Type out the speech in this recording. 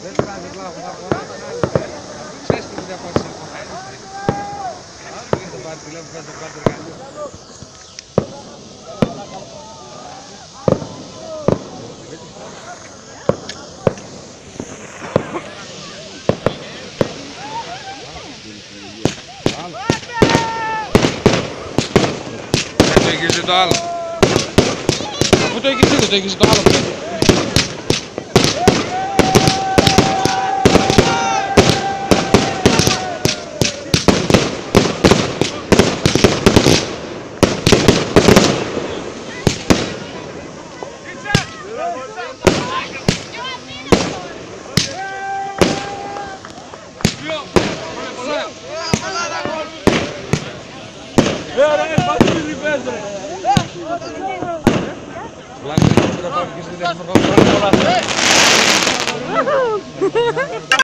Το έγιζε το άλλο. Αφού το έγιζε το έγιζε το άλλο. Βλάκα, δεν θα πάω και στην